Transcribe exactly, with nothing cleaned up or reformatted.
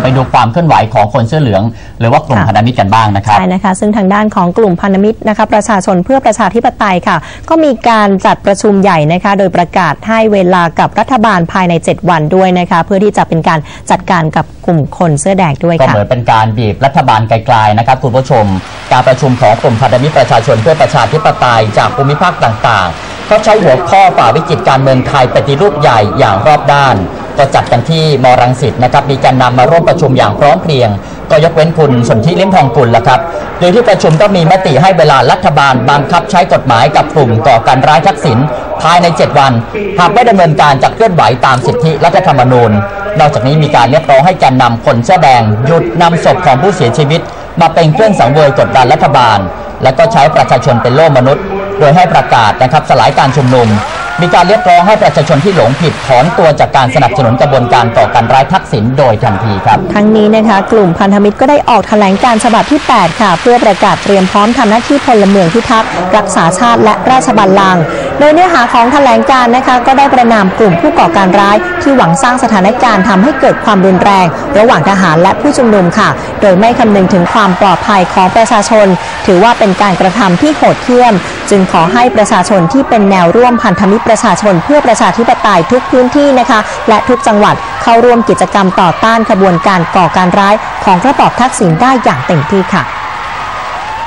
ดูความเคลื่อนไหวของคนเสื้อเหลืองหรือว่ากลุ่มพันธมิตรกันบ้างนะครับใช่นะคะซึ่งทางด้านของกลุ่มพันธมิตรนะคะประชาชนเพื่อประชาธิปไตยค่ะก็มีการจัดประชุมใหญ่นะคะโดยประกาศให้เวลากับรัฐบาลภายในเจ็ดวันด้วยนะคะเพื่อที่จะเป็นการจัดการกับกลุ่มคนเสื้อแดงด้วยค่ะก็เหมือนเป็นการบีบรัฐบาลไกลๆนะครับคุณผู้ชมการประชุมของกลุ่มพันธมิตรประชาชนเพื่อประชาธิปไตยจากภูมิภาคต่างๆเขาใช้หัวข้อฝ่าวิกฤตการเมืองไทยปฏิรูปใหญ่อย่างรอบด้านก็จัดกันที่มรังสิตนะครับมีการนำมาร่วมประชุมอย่างพร้อมเพรียงก็ยกเว้นคุณสนธิลิ้มทองกุลละครับโดยที่ประชุมก็มีมติให้เวลารัฐบาลบังคับใช้กฎหมายกับกลุ่มก่อการร้ายทักษิณภายในเจ็ดวันหากไม่ดำเนินการจะเคลื่อนไหวตามสิทธิรัฐธรรมนูญนอกจากนี้มีการเรียกร้องให้แกนนำคนเสื้อแดงหยุดนำศพของผู้เสียชีวิตมาเป็นเครื่องสังเวยกดดันรัฐบาลและก็ใช้ประชาชนเป็นโล่มนุษย์โดยให้ประกาศนะครับสลายการชุมนุมมีการเรียกร้องให้ประชาชนที่หลงผิดถอนตัวจากการสนับสนุนกระบวนการก่อการร้ายทักษิณโดยทันทีครับทั้งนี้นะคะกลุ่มพันธมิตรก็ได้ออกแถลงการฉบับที่แปดค่ะเพื่อประกาศเตรียมพร้อมทำหน้าที่พลเมืองพิทักษ์รักษาชาติและราชบัลลังก์โดยเนื้อหาของแถลงการนะคะก็ได้ประณามกลุ่มผู้ก่อการร้ายที่หวังสร้างสถานการณ์ทำให้เกิดความรุนแรงระหว่างทหารและผู้ชุมนุมค่ะโดยไม่คำนึงถึงความปลอดภัยของประชาชนถือว่าเป็นการกระทำที่โหดเหี้ยมจึงขอให้ประชาชนที่เป็นแนวร่วมพันธมิตรประชาชนเพื่อประชาธิปไตยทุกพื้นที่นะคะและทุกจังหวัดเข้าร่วมกิจกรรมต่อต้านขบวนการก่อการร้ายของระบอบทักษิณได้อย่างเต็มที่ค่ะ